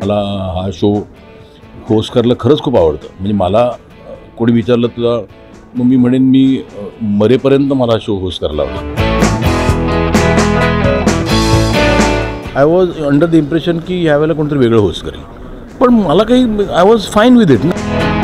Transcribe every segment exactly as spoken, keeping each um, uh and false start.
मला हा show host करायला खरंच खूप आवडतं. म्हणजे मला कोणी विचारलं तुला, मग मी म्हणेन मी मरेपर्यंत मला शो होस्ट करायला आवडेल. I was under the impression की यावेळेला कोणतरी वेगळं होस्ट करेल, पण मला काही I was fine with it ना.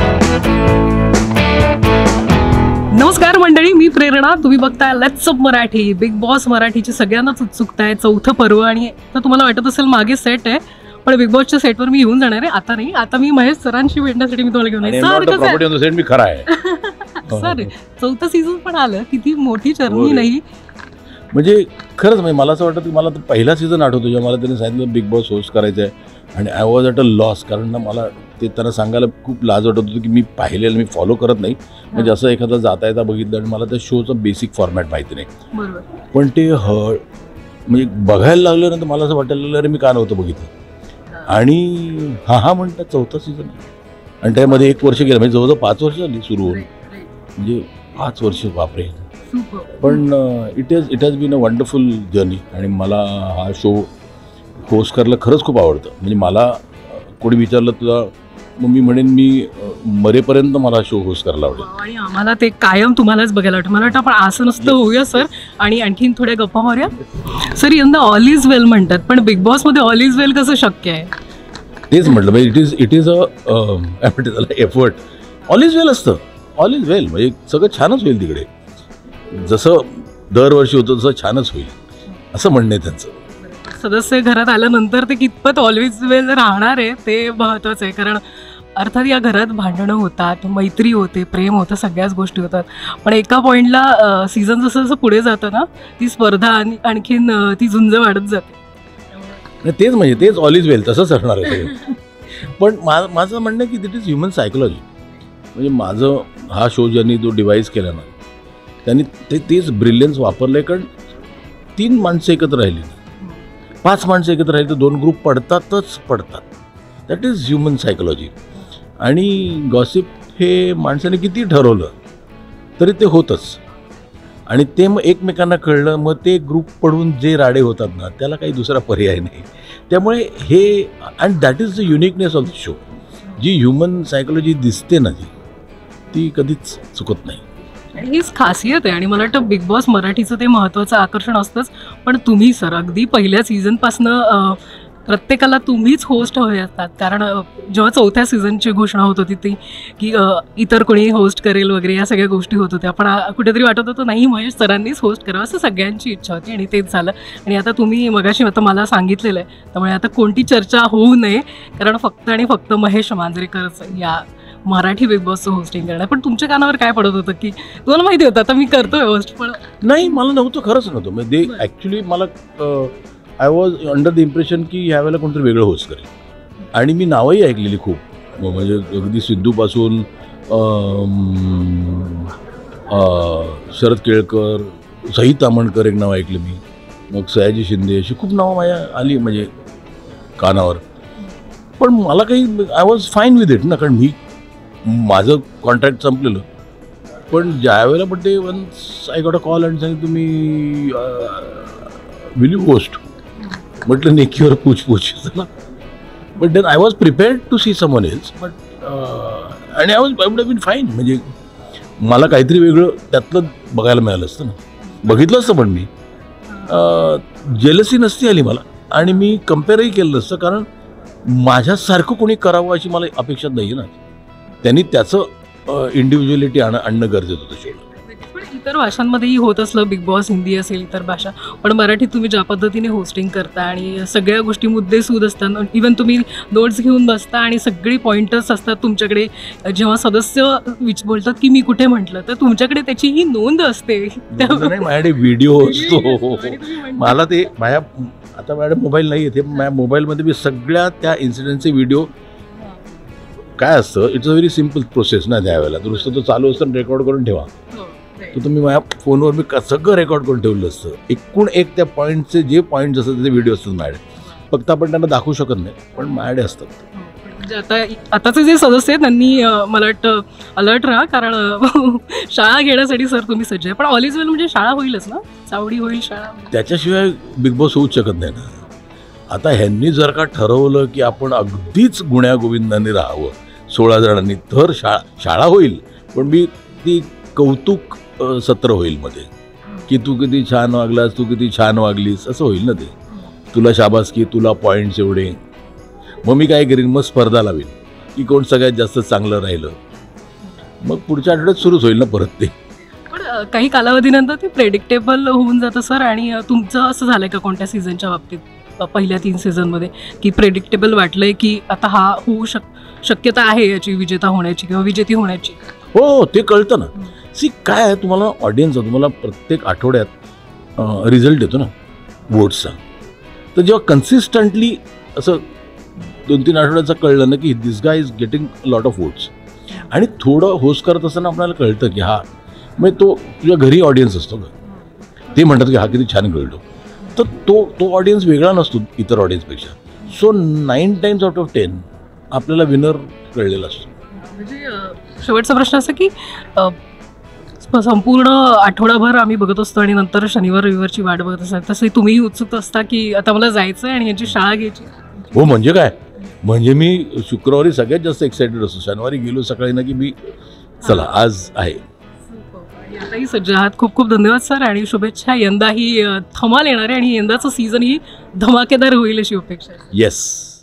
नमस्कार मंडळी, मी प्रेरणा. तुम्ही बघताय let's up Marathi. Bigg Boss मराठीची सगळ्यांनाच उत्सुकता आहे. चौथं पर्व आणि तर तुम्हाला वाटत असेल मागे सेट आहे, पण बिग बॉसच्या सेटवर मी येऊन जाणार आहे. आता नाही, आता मी महेश सरांशी भेटण्यासाठी मी तुम्हाला घेऊन आहे. मी खरं आहे सर, चौथं सीझन पण आलं. किती मोठी जर्नी नाही म्हणजे खरंच. म्हणजे मला असं वाटतं की मला पहिला सीझन आठवतो जेव्हा मला त्यांनी सांगितलं बिग बॉस होस्ट करायचं आहे, आणि I was at a loss. कारण ना मला ते त्यांना सांगायला खूप लाज वाटत होतं की मी पाहिलेलं, मी फॉलो करत नाही. म्हणजे असं एखादा जाता येता बघितलं आणि मला त्या शोचं बेसिक फॉर्मॅट माहिती नाही. पण ते ह म्हणजे बघायला लागलं ना तर मला असं वाटायला लागलं अरे मी का नव्हतं बघितलं. आणि हा हा म्हणतात चौथा सीझन, आणि त्यामध्ये एक वर्ष गेलं. म्हणजे जवळजवळ पाच वर्ष झाली सुरू होऊन. म्हणजे पाच वर्ष बापरे. पण it has it has been a wonderful journey. आणि मला हा शो होस्ट करायला खरंच खूप आवडतं. म्हणजे मला कोणी विचारलं तुला, मग मी म्हणेन मी मरेपर्यंत मला शो होस्ट करायला आवडेल. आणि आम्हाला ते कायम तुम्हालाच बघायला वाटतं. मला वाटतं आपण असं नसतं होऊया सर, आणि आणखीन थोड्या गप्पा मारूया. सर, यंदा ऑल इज वेल म्हणतात, पण बिग बॉसमध्ये ऑल इज वेल कसं शक्य आहे? तेच म्हटलं म्हणजे it is it is a त्याला एफर्ट. ऑल इज वेल असतं. ऑल इज वेल म्हणजे सगळं छानच होईल तिकडे. जसं दरवर्षी होतं तसं छानच होईल असं म्हणणं आहे त्यांचं. सदस्य घरात आल्यानंतर ते कितपत ऑलवेज वेल राहणार आहे ते महत्त्वाचं आहे. कारण अर्थात या घरात भांडणं होतात, मैत्री होते, प्रेम होतं, सगळ्याच गोष्टी होतात. पण एका पॉईंटला सीझन जसं जसं पुढे जातं ना, ती स्पर्धा आणि आणखीन ती झुंज वाढत जाते. तेच म्हणजे तेच ऑल इज वेल तसंच असणार आहे. पण मा माझं म्हणणं आहे की दिट इज ह्युमन सायकोलॉजी. म्हणजे माझं हा शो ज्यांनी जो डिवाईस केला ना, त्यांनी ते तेच ब्रिलियन्स वापरलं आहे. कारण तीन माणसं एकत्र राहिली, पाच माणसं एकत्र राहिली तर दोन ग्रुप पडतातच पडतात. That is human psychology. आणि गॉसिप हे माणसाने किती ठरवलं तरी ते होतंच. आणि ते मग एकमेकांना कळलं, मग ते ग्रुप पडून जे राडे होतात ना, त्याला काही दुसरा पर्याय नाही. त्यामुळे हे and that is the uniqueness of the show. जी ह्युमन सायकोलॉजी दिसते ना, जी ती कधीच चुकत नाही. आणि हीच खासियत आहे. आणि मला वाटतं बिग बॉस मराठीचं ते महत्त्वाचं आकर्षण असतंच. पण तुम्ही सर अगदी पहिल्या सीझनपासनं प्रत्येकाला तुम्हीच होस्ट हवे असतात. कारण जेव्हा चौथ्या सीझनची घोषणा होत होती ती की इतर कोणी होस्ट करेल वगैरे, या सगळ्या गोष्टी होत होत्या. पण कुठेतरी वाटत होतं नाही, महेश सरांनीच होस्ट करावं असं सगळ्यांची इच्छा होती, आणि तेच झालं. आणि आता तुम्ही मगाशी आता मला सांगितलेलं आहे, त्यामुळे आता कोणती चर्चा होऊ नये. कारण फक्त आणि फक्त महेश मांजरेकरच या मराठी बिग बॉसचं होस्टिंग करणार. पण तुमच्या कानावर काय पडत होतं की तुम्हाला माहिती होतं आता मी करतोय होस्ट? पण नाही, मला नव्हतं, खरंच नव्हतं. म्हणजे दे ॲक्च्युली मला I was under the impression की यावेळेला कोणतरी वेगळं होस्ट करेल. आणि मी नावंही ऐकलेली खूप. म्हणजे अगदी सिद्धूपासून शरद केळकर, सई तामणकर एक नाव ऐकलं मी, मग सयाजी शिंदे, अशी खूप नावं माझ्या आली म्हणजे कानावर. पण मला काही I was fine with it ना. कारण मी माझं कॉन्ट्रॅक्ट संपलेलं. पण ज्या वेळेला पण ते once I got a call and सांगितलं तुम्ही विल यू होस्ट, म्हटलं नेकीवर पूछ पूछ चला. But then I was prepared to see someone else. But आणि I was I would have been fine. म्हणजे मला काहीतरी वेगळं त्यातलं बघायला मिळालं असतं ना, बघितलं असतं. पण मी जेलसी नसती आली मला, आणि मी कम्पेअरही केलं नसतं. कारण माझ्यासारखं कोणी करावं अशी मला अपेक्षा नाही आहे ना. त्यांनी त्याचं इंडिव्हिज्युअलिटी आणणं आणणं गरजेचं होतं शोला. पण इतर भाषांमध्येही होत असलं, बिग बॉस हिंदी असेल, इतर भाषा, पण मराठीत तुम्ही ज्या पद्धतीने होस्टिंग करता आणि सगळ्या गोष्टी मुद्देसूद असतात. इवन तुम्ही नोट्स घेऊन बसता आणि सगळी पॉईंटर्स असतात तुमच्याकडे. जेव्हा सदस्य विच बोलतात की मी कुठे म्हटलं, तर तुमच्याकडे त्याची ही नोंद असते. माझ्याकडे व्हिडिओ असतो. मला ते माझ्या आता माझ्याकडे मोबाईल नाही आहे, ते माझ्या मोबाईलमध्ये मी सगळ्या त्या इन्सिडेंटचे व्हिडिओ. काय असतं, it's a very simple process ना. त्यावेळेला नुसतं तो चालू असतं रेकॉर्ड करून ठेवा, तर तुम्ही माझ्या फोनवर मी सगळं रेकॉर्ड करून ठेवलं असतं. एकूण एक त्या पॉईंटचे जे पॉईंट्स असतात त्याचे व्हिडिओ असतात माझ्याकडे. फक्त आपण त्यांना दाखवू शकत नाही, पण माझ्याकडे असतात. म्हणजे आता आताचे जे सदस्य आहेत त्यांनी मला वाटतं अलर्ट राहा, कारण शाळा घेण्यासाठी सर तुम्ही सज्ज आहे. पण ऑल इज वेल म्हणजे शाळा होईलच ना, चावडी होईल शाळा, त्याच्याशिवाय बिग बॉस होऊच शकत नाही ना. आता ह्यांनी जर का ठरवलं की आपण अगदीच गुण्यागोविंदाने राहावं सोळा जणांनी, तर शाळा शाळा होईल, पण मी ती कौतुक अ, सत्र होईल मध्ये, की तू किती छान वागलास, तू किती छान वागलीस, असं होईल ना ते. तुला शाबासकी, तुला पॉईंट्स एवढे. मग मी काय करीन, मग स्पर्धा लावेन की कोण सगळ्यात जास्त चांगलं राहिलं. मग पुढच्या आठवड्यात सुरूच होईल ना परत ते. पण अ, काही कालावधीनंतर ते प्रेडिक्टेबल होऊन जातं सर. आणि अ, तुमचं असं झालंय का कोणत्या सीझनच्या बाबतीत, अ, पहिल्या तीन सीझनमध्ये, की प्रेडिक्टेबल वाटलंय की आता हा होऊ शक शक्यता आहे याची विजेता होण्याची किंवा विजेती होण्याची? हो, ते कळतं ना. सी काय आहे, तुम्हाला ऑडियन्स, तुम्हाला प्रत्येक आठवड्यात रिझल्ट येतो ना वोट्सचा. तर जेव्हा कन्सिस्टंटली असं दोन तीन आठवड्याचं कळलं ना की this guy is getting lot of votes, आणि थोडं होस्ट करत असताना आपल्याला कळतं की हा, मग तो तुझ्या घरी ऑडियन्स असतो का, ते म्हणतात की हा किती छान कळतो, तर तो तो ऑडियन्स वेगळा नसतो इतर ऑडियन्सपेक्षा. So nine times out of ten आपल्याला विनर कळलेला असतो. म्हणजे अ, शेवटचा प्रश्न असा की अ, प- संपूर्ण आठवडाभर आम्ही बघत असतो आणि नंतर शनिवार रविवारची वाट बघत असतात, तसे तुम्हीही उत्सुक असता की आता मला जायचं आहे आणि यांची शाळा घ्यायची? हो, म्हणजे काय, म्हणजे मी शुक्रवारी सगळ्यात जास्त एक्सायटेड असतो. शनिवारी गेलो सकाळी ना की मी चला आज आहे. आणि आताही सज्ज आहात. खूप खूप धन्यवाद सर, आणि शुभेच्छा. यंदाही अ, धमाल येणार आहे आणि यंदाचं सीझन ही धमाकेदार होईल अशी अपेक्षा आहे. येस.